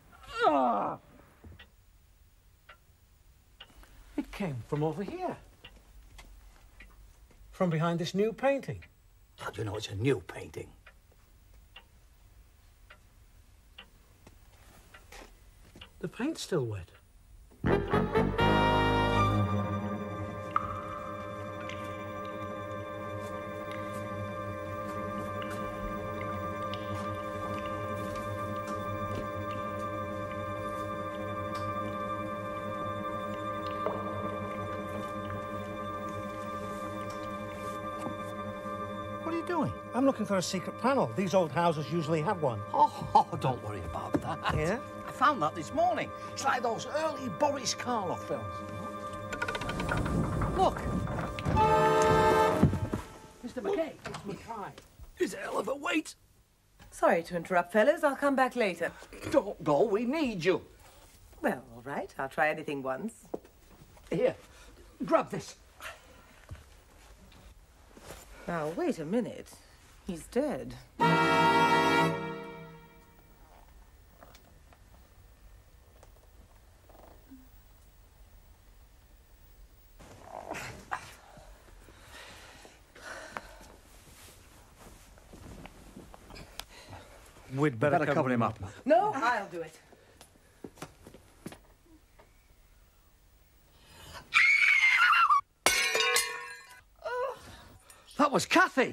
It came from over here. From behind this new painting. How do you know it's a new painting? The paint's still wet. What are you doing? I'm looking for a secret panel. These old houses usually have one. Oh, don't worry about that. Yeah? I found that this morning. It's like those early Boris Karloff films. Look. Mr. McKay, it's McKay. It's a hell of a wait. Sorry to interrupt, fellas. I'll come back later. Don't go. We need you. Well, all right. I'll try anything once. Here, grab this. Now, wait a minute. He's dead. We'd better cover him up. No, I'll do it. That was Kathy.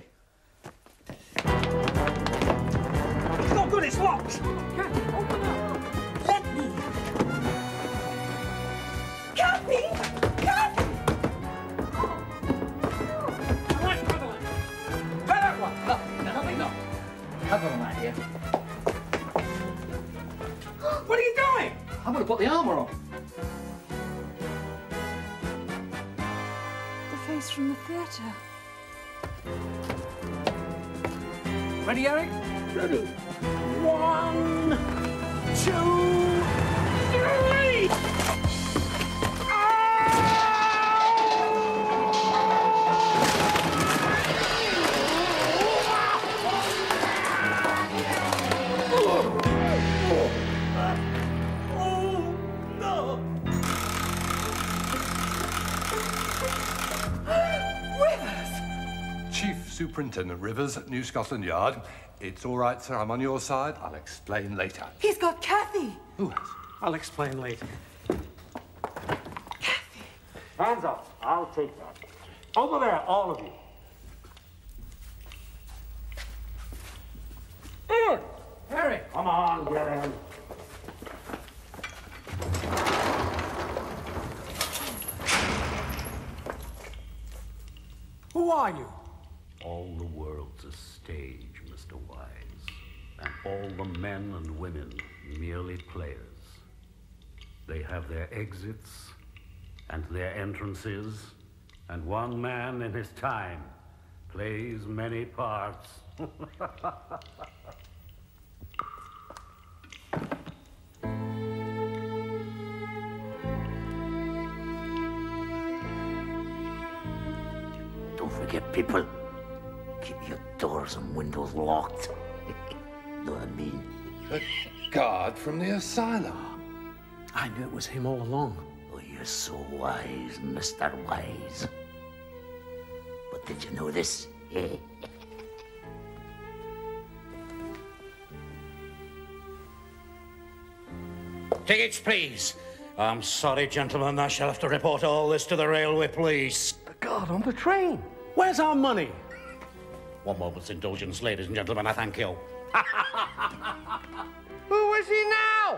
It's not good, it's locked. Kathy, open up. Let me. Kathy! Kathy! Better one. No. I've got a man here. What are you doing? I'm going to put the armour on. The face from the theatre. Ready, Eric? Ready. 1, 2, 3! Superintendent Rivers at New Scotland Yard. It's all right, sir. I'm on your side. I'll explain later. He's got Kathy. Who has? I'll explain later. Kathy. Hands up. I'll take that. Over there, all of you. In! Harry! Come on, get in. Who are you? All the world's a stage, Mr. Wise, and all the men and women merely players. They have their exits and their entrances, and one man in his time plays many parts Don't forget, people, keep your doors and windows locked. Know what I mean? A guard from the asylum. I knew it was him all along. Oh, you're so wise, Mr. Wise. But did you know this? Tickets, please. I'm sorry, gentlemen. I shall have to report all this to the railway police. The guard on the train. Where's our money? One moment's indulgence, ladies and gentlemen. I thank you. Who is he now?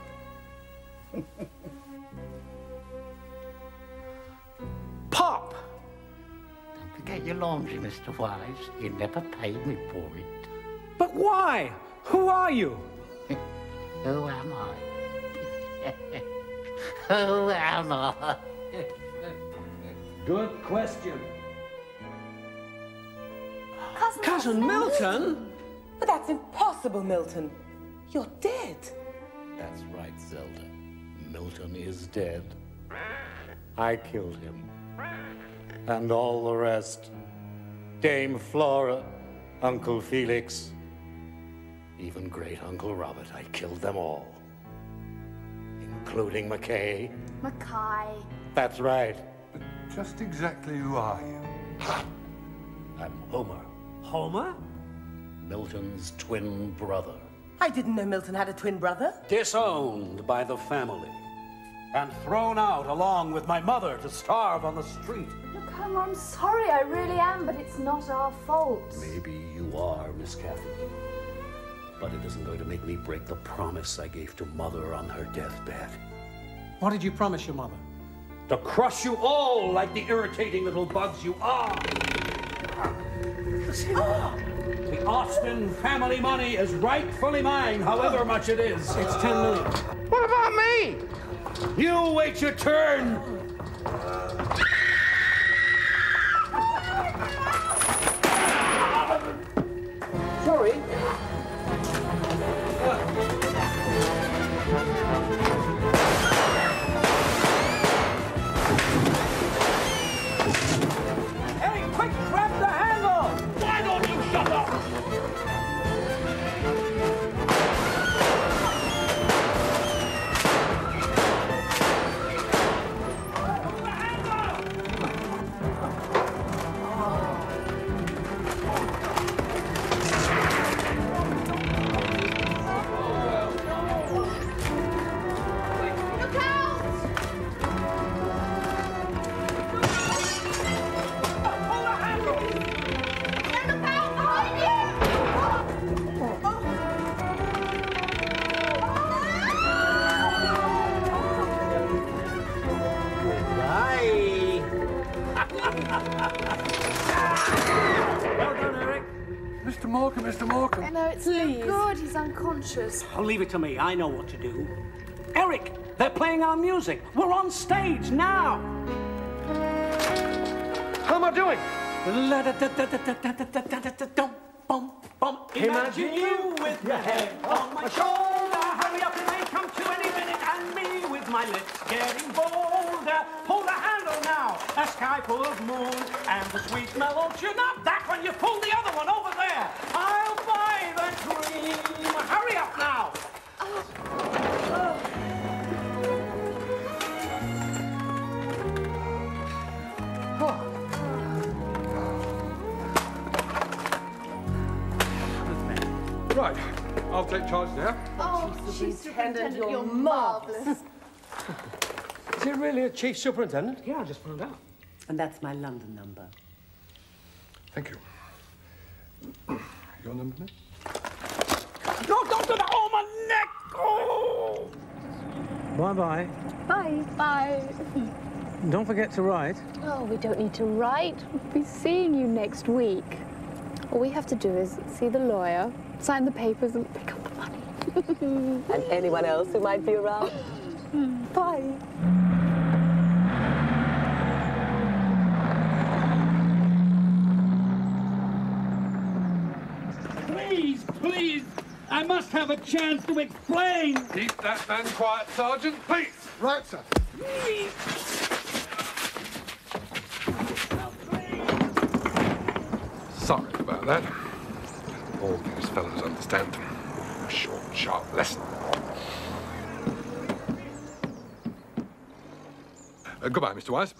Pop! Don't forget your laundry, Mr. Wise. You never paid me for it. But why? Who are you? Who am I? Who am I? Good question. Cousin Milton? But that's impossible, Milton. You're dead. That's right, Zelda. Milton is dead. I killed him. And all the rest. Dame Flora, Uncle Felix, even great Uncle Robert. I killed them all. Including Mackay. Mackay. That's right. But just exactly who are you? I'm Homer. Homer? Milton's twin brother. I didn't know Milton had a twin brother. Disowned by the family. And thrown out along with my mother to starve on the street. Look, Homer, I'm sorry, I really am, but it's not our fault. Maybe you are, Miss Cathy. But it isn't going to make me break the promise I gave to Mother on her deathbed. What did you promise your mother? To crush you all like the irritating little bugs you are. The Austin family money is rightfully mine, however much it is. It's 10 million. What about me? You wait your turn. Sorry. Hey, quick, grab the handle! Why don't you shut up? Mr. Morecambe. I know, it's no good. He's unconscious. Oh, leave it to me. I know what to do. Eric, they're playing our music. We're on stage now. How am I doing? Imagine you with your head on my shoulder. Hurry up, it may come to any minute. And me with my lips getting bolder. Pull the handle now. A sky full of moon and the sweet smell of tune. Not that one. You pull the other one over there. I'll buy the dream. Hurry up now. Right, I'll take charge now. Oh, Chief Superintendent, you're marvellous. Is it really a chief superintendent? Yeah, I just found out. And that's my London number. Thank you. Your number, Nick? Don't do that. Oh, my neck. Oh. Bye-bye. Bye. Bye. Don't forget to write. Oh, we don't need to write. We'll be seeing you next week. All we have to do is see the lawyer, sign the papers, and pick up the money. And anyone else who might be around. Bye. Please, please, I must have a chance to explain. Keep that man quiet, Sergeant, please. Right, sir. Sorry about that. All these fellows understand. A short, sharp lesson. Goodbye, Mr. Wise.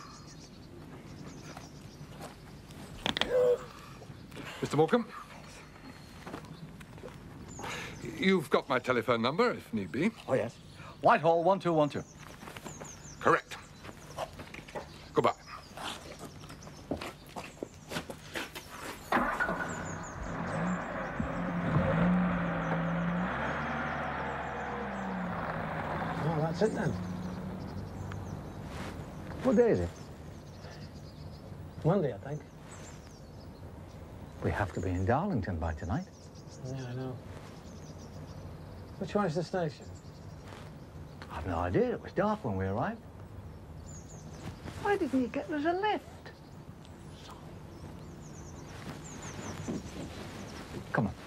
Mr. Morecambe. You've got my telephone number, if need be. Oh, yes. Whitehall 1212. Correct. Goodbye. Oh, that's it then. What day is it? Monday, I think. We have to be in Darlington by tonight. Yeah, I know. Which one is the station? I've no idea. It was dark when we arrived. Why didn't you get us a lift? Come on.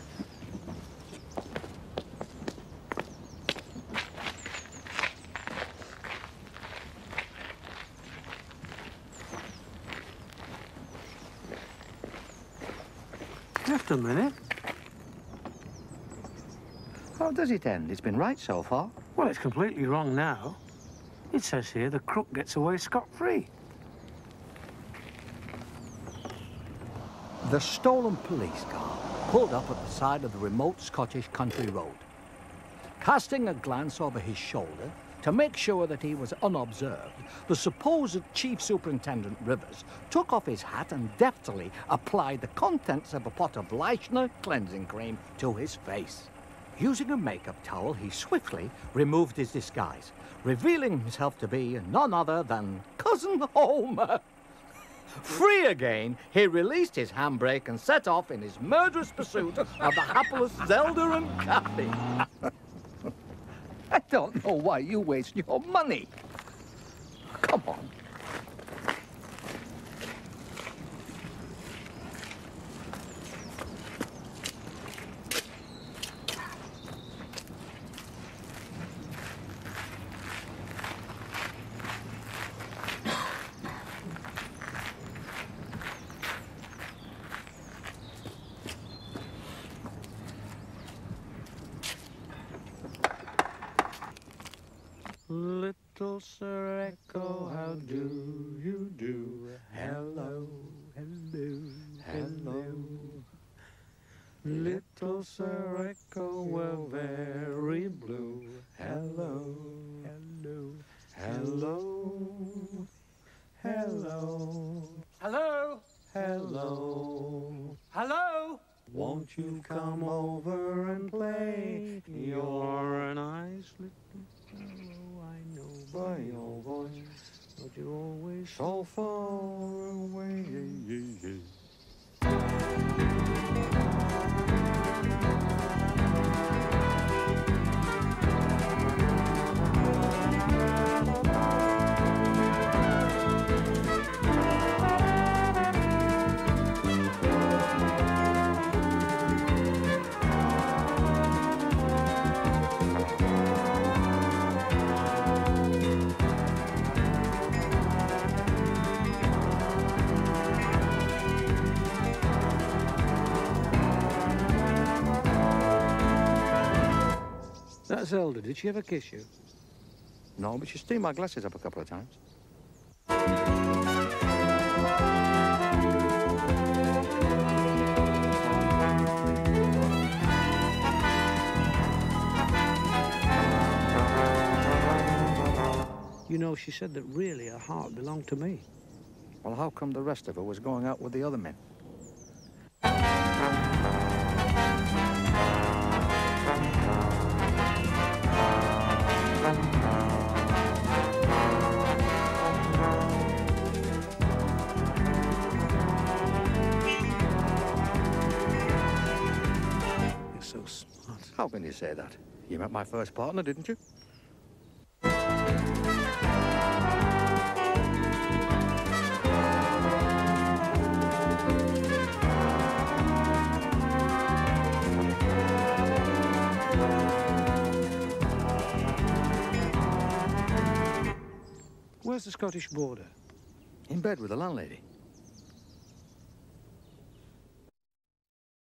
Just a minute. How does it end? It's been right so far. Well, it's completely wrong now. It says here the crook gets away scot-free. The stolen police car pulled up at the side of the remote Scottish country road. Casting a glance over his shoulder to make sure that he was unobserved, the supposed Chief Superintendent Rivers took off his hat and deftly applied the contents of a pot of Leichner cleansing cream to his face. Using a makeup towel, he swiftly removed his disguise, revealing himself to be none other than Cousin Homer. Free again, he released his handbrake and set off in his murderous pursuit of the hapless Zelda and Kathy. I don't know why you waste your money. Come on. Little Sir Echo, how do you do? Hello, hello, hello. Little Sir Echo, we're very blue. Hello, hello, hello, hello. Hello? Hello. Hello? Won't you come over and play? You're a nice little fellow, I know by your voice, but you're always so far away. That Zelda, did she ever kiss you? No, but she steamed my glasses up a couple of times. You know, she said that really her heart belonged to me. Well, how come the rest of her was going out with the other men? You're so smart. How can you say that? You met my first partner, didn't you? the Scottish border. In bed with the landlady.